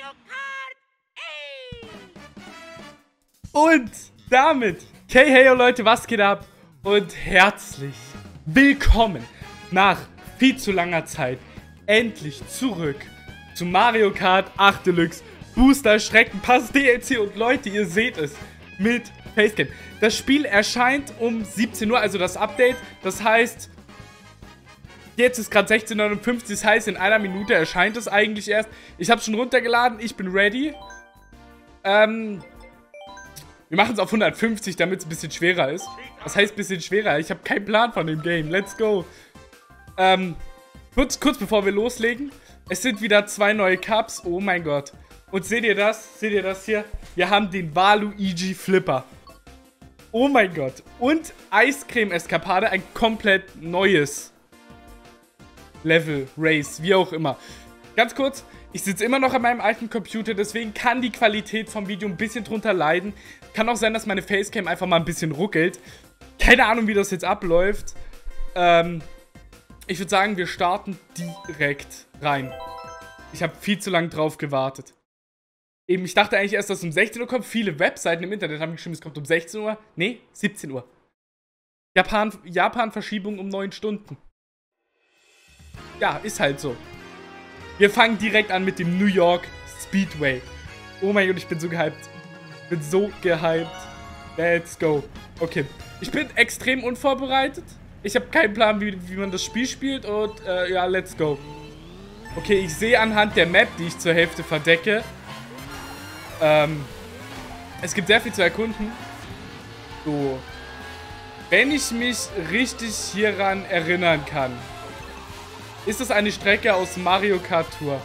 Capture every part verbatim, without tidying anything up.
Und damit, okay, hey Leute, was geht ab? Und herzlich willkommen nach viel zu langer Zeit endlich zurück zu Mario Kart acht Deluxe Booster Schrecken Pass D L C. Und Leute, ihr seht es mit Facecam. Das Spiel erscheint um siebzehn Uhr, also das Update. Das heißt, jetzt ist gerade sechzehn Uhr neunundfünfzig, das heißt, in einer Minute erscheint es eigentlich erst. Ich habe es schon runtergeladen, ich bin ready. Ähm... Wir machen es auf hundertfünfzig, damit es ein bisschen schwerer ist. Was heißt ein bisschen schwerer? Ich habe keinen Plan von dem Game. Let's go. Ähm, kurz, kurz bevor wir loslegen. Es sind wieder zwei neue Cups. Oh mein Gott. Und seht ihr das? Seht ihr das hier? Wir haben den Waluigi Flipper. Oh mein Gott. Und Eiscreme Eskapade, ein komplett neues Level, Race, wie auch immer. Ganz kurz. Ich sitze immer noch an meinem alten Computer, deswegen kann die Qualität vom Video ein bisschen drunter leiden. Kann auch sein, dass meine Facecam einfach mal ein bisschen ruckelt. Keine Ahnung, wie das jetzt abläuft. Ähm, ich würde sagen, wir starten direkt rein. Ich habe viel zu lange drauf gewartet. Eben, ich dachte eigentlich erst, dass es um sechzehn Uhr kommt. Viele Webseiten im Internet haben geschrieben, es kommt um sechzehn Uhr. Nee, siebzehn Uhr. Japan, Japan-Verschiebung um neun Stunden. Ja, ist halt so. Wir fangen direkt an mit dem New York Speedway. Oh mein Gott, ich bin so gehypt. Ich bin so gehypt. Let's go. Okay. Ich bin extrem unvorbereitet. Ich habe keinen Plan, wie, wie man das Spiel spielt. Und äh, ja, let's go. Okay, ich sehe anhand der Map, die ich zur Hälfte verdecke. Ähm, es gibt sehr viel zu erkunden. So. Wenn ich mich richtig hieran erinnern kann, ist es eine Strecke aus Mario Kart Tour.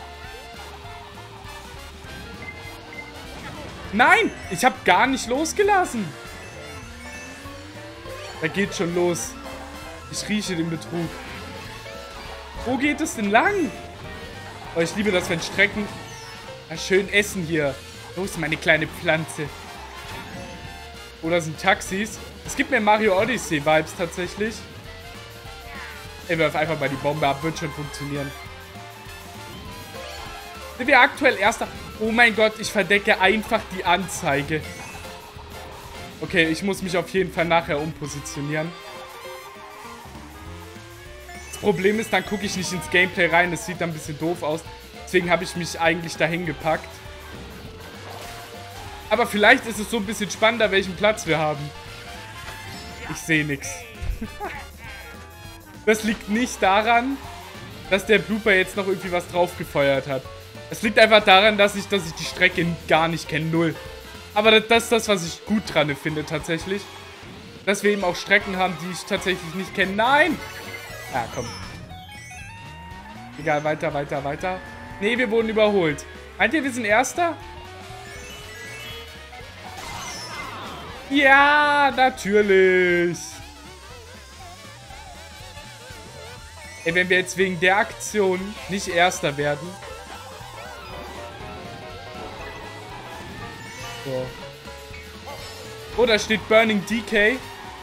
Nein! Ich habe gar nicht losgelassen. Da geht schon los. Ich rieche den Betrug. Wo geht es denn lang? Oh, ich liebe das, wenn Strecken... Ja, schön essen hier. Los, meine kleine Pflanze. Oder sind Taxis. Es gibt mir Mario Odyssey Vibes tatsächlich. Ich werfe einfach mal die Bombe ab, wird schon funktionieren. Sind wir aktuell Erster? Oh mein Gott, ich verdecke einfach die Anzeige. Okay, ich muss mich auf jeden Fall nachher umpositionieren. Das Problem ist, dann gucke ich nicht ins Gameplay rein. Das sieht dann ein bisschen doof aus. Deswegen habe ich mich eigentlich dahin gepackt. Aber vielleicht ist es so ein bisschen spannender, welchen Platz wir haben. Ich sehe nichts. Das liegt nicht daran, dass der Blooper jetzt noch irgendwie was draufgefeuert hat. Es liegt einfach daran, dass ich, dass ich die Strecke gar nicht kenne. Null. Aber das ist das, was ich gut dran finde tatsächlich. Dass wir eben auch Strecken haben, die ich tatsächlich nicht kenne. Nein! Ja, komm. Egal, weiter, weiter, weiter. Nee, wir wurden überholt. Meint ihr, wir sind Erster? Ja, natürlich. Ey, wenn wir jetzt wegen der Aktion nicht Erster werden. So. Oh, da steht Burning D K.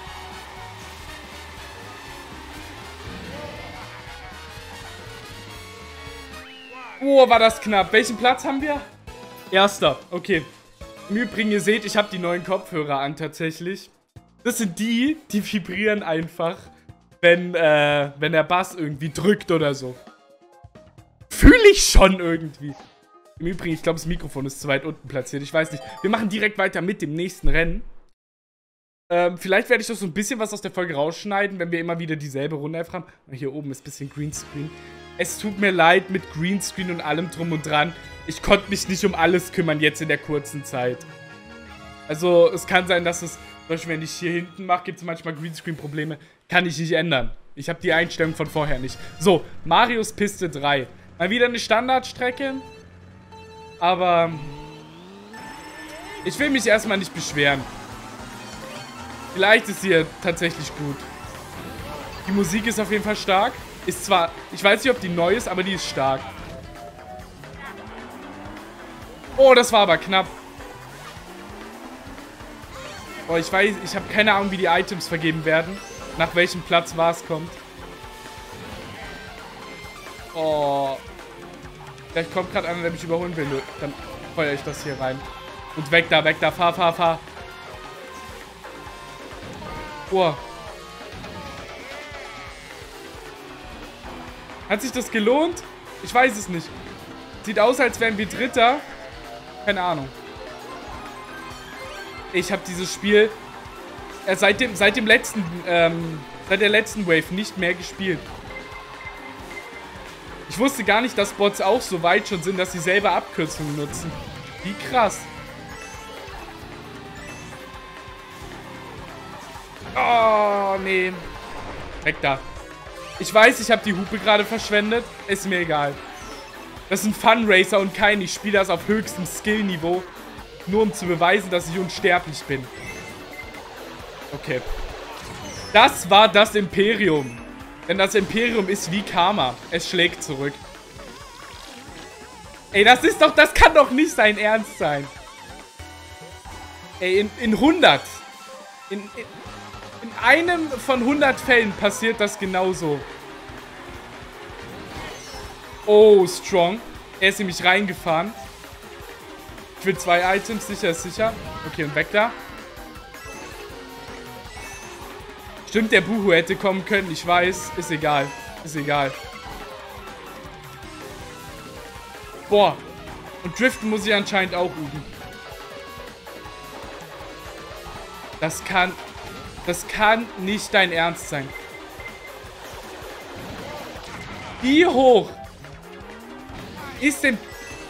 Oh, war das knapp. Welchen Platz haben wir? Erster. Okay. Im Übrigen, ihr seht, ich habe die neuen Kopfhörer an tatsächlich. Das sind die, die vibrieren einfach. Wenn, äh, wenn der Bass irgendwie drückt oder so. Fühle ich schon irgendwie. Im Übrigen, ich glaube, das Mikrofon ist zu weit unten platziert. Ich weiß nicht. Wir machen direkt weiter mit dem nächsten Rennen. Ähm, vielleicht werde ich doch so ein bisschen was aus der Folge rausschneiden, wenn wir immer wieder dieselbe Runde einfach haben. Hier oben ist ein bisschen Greenscreen. Es tut mir leid mit Greenscreen und allem drum und dran. Ich konnte mich nicht um alles kümmern jetzt in der kurzen Zeit. Also, es kann sein, dass es... Zum Beispiel, wenn ich hier hinten mache, gibt es manchmal Greenscreen-Probleme. Kann ich nicht ändern. Ich habe die Einstellung von vorher nicht. So, Marios Piste drei. Mal wieder eine Standardstrecke. Aber ich will mich erstmal nicht beschweren. Vielleicht ist sie ja tatsächlich gut. Die Musik ist auf jeden Fall stark. Ist zwar, ich weiß nicht, ob die neu ist, aber die ist stark. Oh, das war aber knapp. Oh, ich weiß, ich habe keine Ahnung, wie die Items vergeben werden. Nach welchem Platz was kommt. Oh. Vielleicht kommt gerade einer, der mich überholen will. Dann feuere ich das hier rein. Und weg da, weg da. Fahr, fahr, fahr. Boah. Hat sich das gelohnt? Ich weiß es nicht. Sieht aus, als wären wir Dritter. Keine Ahnung. Ich habe dieses Spiel äh, seit dem, seit dem letzten, ähm, seit der letzten Wave nicht mehr gespielt. Ich wusste gar nicht, dass Bots auch so weit schon sind, dass sie selber Abkürzungen nutzen. Wie krass. Oh, nee. Weg da. Ich weiß, ich habe die Hupe gerade verschwendet. Ist mir egal. Das ist ein Fun-Racer und kein. Ich spiele das auf höchstem Skill-Niveau. Nur um zu beweisen, dass ich unsterblich bin. Okay. Das war das Imperium. Denn das Imperium ist wie Karma. Es schlägt zurück. Ey, das ist doch... Das kann doch nicht sein Ernst sein. Ey, in, in hundert. In, in, in einem von hundert Fällen passiert das genauso. Oh, strong. Er ist nämlich reingefahren. Ich will zwei Items. Sicher ist sicher. Okay, und weg da. Stimmt, der Buhu hätte kommen können. Ich weiß. Ist egal. Ist egal. Boah. Und driften muss ich anscheinend auch üben. Das kann... Das kann nicht dein Ernst sein. Wie hoch ist denn...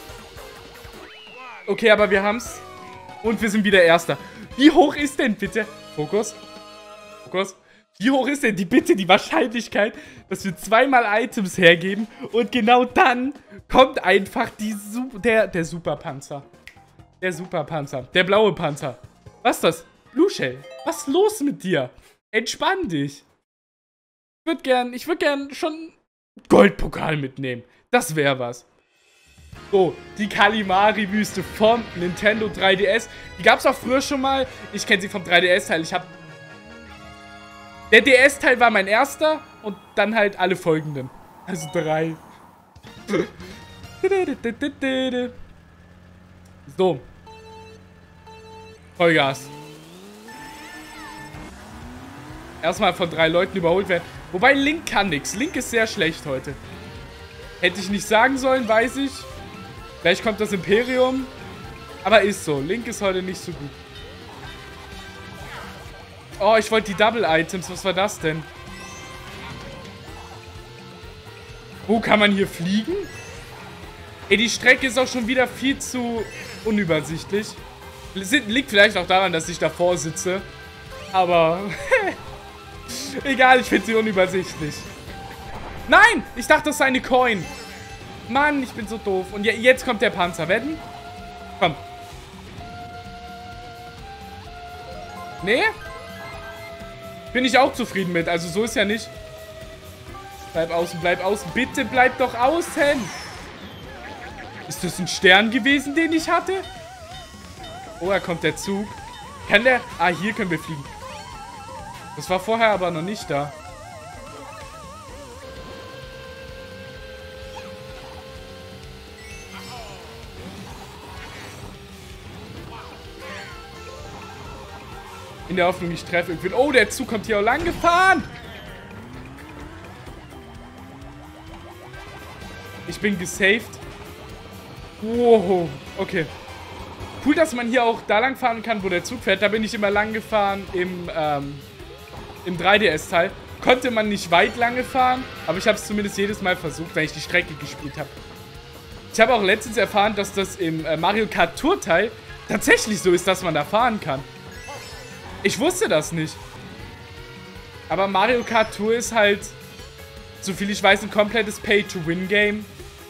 Okay, aber wir haben's. Und wir sind wieder Erster. Wie hoch ist denn bitte... Fokus. Fokus. Wie hoch ist denn die bitte die Wahrscheinlichkeit, dass wir zweimal Items hergeben und genau dann kommt einfach die Su der, der Superpanzer. Der Superpanzer. Der blaue Panzer. Was ist das? Blue Shell. Was ist los mit dir? Entspann dich. Ich würde gern, ich würde gern schon Goldpokal mitnehmen. Das wäre was. So, die Kalimari-Wüste vom Nintendo drei D S. Die gab es auch früher schon mal. Ich kenne sie vom drei D S-Teil. Ich habe... Der D S-Teil war mein erster und dann halt alle folgenden. Also drei. So. Vollgas. Erstmal von drei Leuten überholt werden. Wobei Link kann nichts. Link ist sehr schlecht heute. Hätte ich nicht sagen sollen, weiß ich. Vielleicht kommt das Imperium. Aber ist so. Link ist heute nicht so gut. Oh, ich wollte die Double-Items. Was war das denn? Wo kann man hier fliegen? Ey, die Strecke ist auch schon wieder viel zu unübersichtlich. Liegt vielleicht auch daran, dass ich davor sitze. Aber... Egal, ich finde sie unübersichtlich. Nein! Ich dachte, das sei eine Coin. Mann, ich bin so doof. Und jetzt kommt der Panzer. Wetten? Komm. Nee? Bin ich auch zufrieden mit. Also so ist ja nicht. Bleib außen, bleib außen. Bitte bleib doch außen. Ist das ein Stern gewesen, den ich hatte? Oh, da kommt der Zug. Kann der... Ah, hier können wir fliegen. Das war vorher aber noch nicht da. In der Hoffnung, ich treffe irgendwie. Oh, der Zug kommt hier auch lang gefahren. Ich bin gesaved. Wow, okay. Cool, dass man hier auch da lang fahren kann, wo der Zug fährt. Da bin ich immer lang gefahren im, ähm, im drei D S-Teil. Konnte man nicht weit lange fahren, aber ich habe es zumindest jedes Mal versucht, wenn ich die Strecke gespielt habe. Ich habe auch letztens erfahren, dass das im äh, Mario Kart Tour-Teil tatsächlich so ist, dass man da fahren kann. Ich wusste das nicht. Aber Mario Kart Tour ist halt, soviel ich weiß, ein komplettes Pay-to-Win-Game.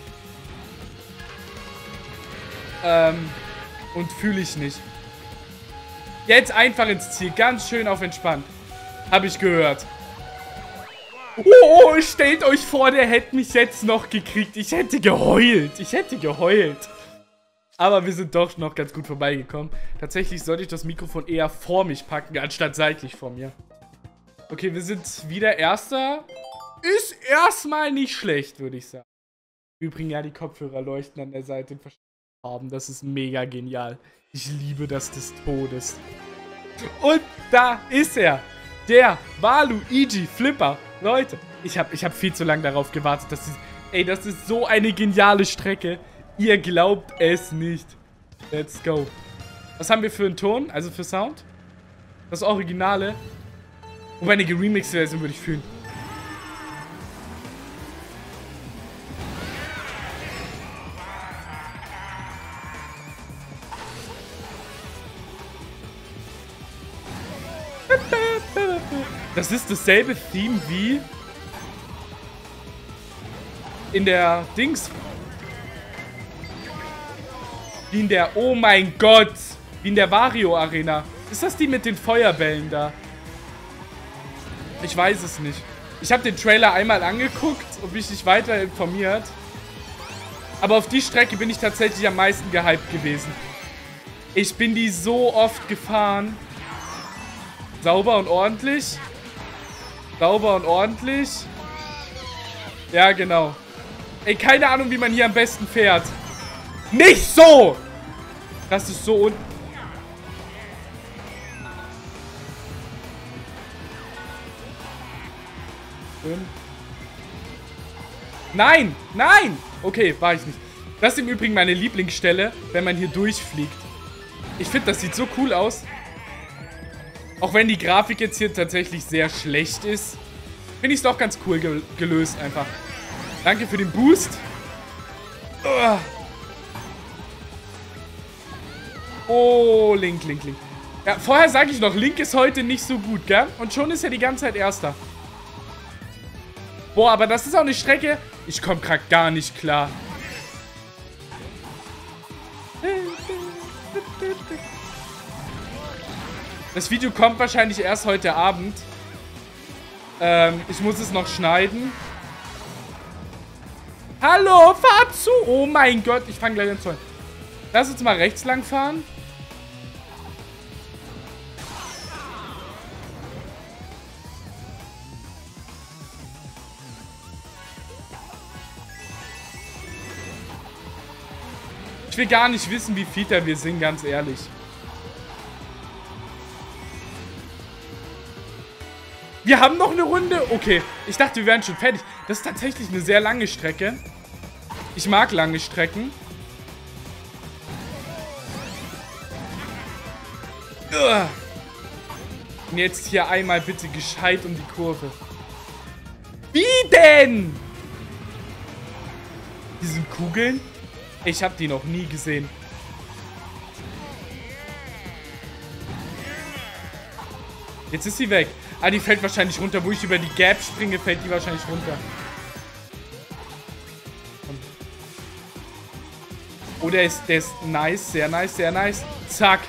Ähm, und fühle ich nicht. Jetzt einfach ins Ziel. Ganz schön auf entspannt. Habe ich gehört. Oh, stellt euch vor, der hätte mich jetzt noch gekriegt. Ich hätte geheult. Ich hätte geheult. Aber wir sind doch noch ganz gut vorbeigekommen. Tatsächlich sollte ich das Mikrofon eher vor mich packen, anstatt seitlich vor mir. Okay, wir sind wieder Erster. Ist erstmal nicht schlecht, würde ich sagen. Übrigens, ja, die Kopfhörer leuchten an der Seite in verschiedenen Farben. Das ist mega genial. Ich liebe das des Todes. Und da ist er. Der Waluigi Flipper. Leute, ich habe ich hab viel zu lange darauf gewartet. Dass ist, ey, das ist so eine geniale Strecke. Ihr glaubt es nicht. Let's go. Was haben wir für einen Ton? Also für Sound? Das Originale. Wobei eine geremixte Version würde ich fühlen. Das ist dasselbe Theme wie in der Dings. Wie in der, oh mein Gott, wie in der Wario Arena. Ist das die mit den Feuerbällen da? Ich weiß es nicht. Ich habe den Trailer einmal angeguckt und mich nicht weiter informiert. Aber auf die Strecke bin ich tatsächlich am meisten gehypt gewesen. Ich bin die so oft gefahren. Sauber und ordentlich. Sauber und ordentlich. Ja, genau. Ey, keine Ahnung, wie man hier am besten fährt. Nicht so! Das ist so un... Nein! Nein! Okay, war ich nicht. Das ist im Übrigen meine Lieblingsstelle, wenn man hier durchfliegt. Ich finde, das sieht so cool aus. Auch wenn die Grafik jetzt hier tatsächlich sehr schlecht ist, finde ich es doch ganz cool gel gelöst einfach. Danke für den Boost. Uah. Oh, Link, Link, Link. Ja, vorher sage ich noch, Link ist heute nicht so gut, gell? Und schon ist er die ganze Zeit Erster. Boah, aber das ist auch eine Strecke. Ich komme gerade gar nicht klar. Das Video kommt wahrscheinlich erst heute Abend. Ähm, ich muss es noch schneiden. Hallo, fahr zu! Oh mein Gott, ich fange gleich an zu. Lass uns mal rechts lang fahren. Ich will gar nicht wissen, wie fitter wir sind, ganz ehrlich. Wir haben noch eine Runde? Okay, ich dachte, wir wären schon fertig. Das ist tatsächlich eine sehr lange Strecke. Ich mag lange Strecken. Und jetzt hier einmal bitte gescheit um die Kurve. Wie denn? Die sind Kugeln? Ich habe die noch nie gesehen. Jetzt ist sie weg. Ah, die fällt wahrscheinlich runter. Wo ich über die Gap springe, fällt die wahrscheinlich runter. Oh, der ist, der ist nice. Sehr nice, sehr nice. Zack.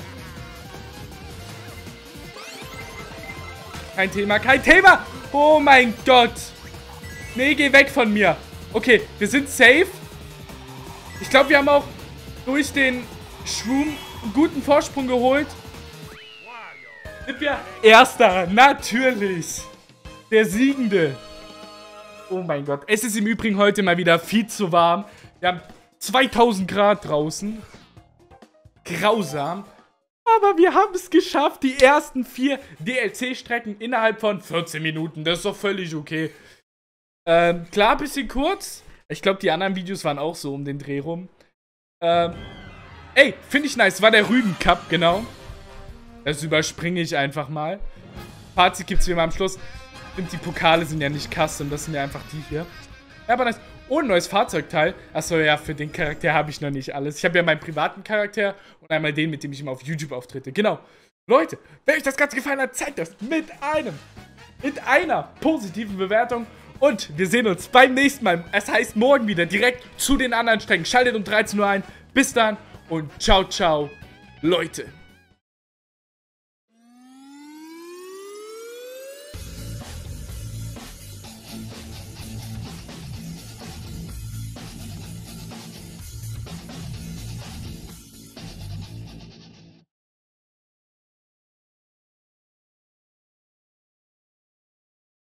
Kein Thema, kein Thema. Oh mein Gott. Nee, geh weg von mir. Okay, wir sind safe. Ich glaube, wir haben auch durch den Shroom einen guten Vorsprung geholt. Sind wir Erster, natürlich. Der Siegende. Oh mein Gott. Es ist im Übrigen heute mal wieder viel zu warm. Wir haben zweitausend Grad draußen. Grausam. Aber wir haben es geschafft. Die ersten vier D L C-Strecken innerhalb von vierzehn Minuten. Das ist doch völlig okay. Ähm, klar, ein bisschen kurz. Ich glaube, die anderen Videos waren auch so um den Dreh rum. Ähm, ey, finde ich nice. War der Rüben-Cup, genau. Das überspringe ich einfach mal. Fazit gibt es wie immer am Schluss. Und die Pokale sind ja nicht custom, das sind ja einfach die hier. Ja, aber nice. Oh, ein neues Fahrzeugteil. Achso, ja, für den Charakter habe ich noch nicht alles. Ich habe ja meinen privaten Charakter und einmal den, mit dem ich immer auf YouTube auftrete. Genau. Leute, wenn euch das Ganze gefallen hat, zeigt das mit einem, mit einer positiven Bewertung. Und wir sehen uns beim nächsten Mal. Es heißt morgen wieder direkt zu den anderen Strecken. Schaltet um dreizehn Uhr ein. Bis dann und ciao, ciao, Leute.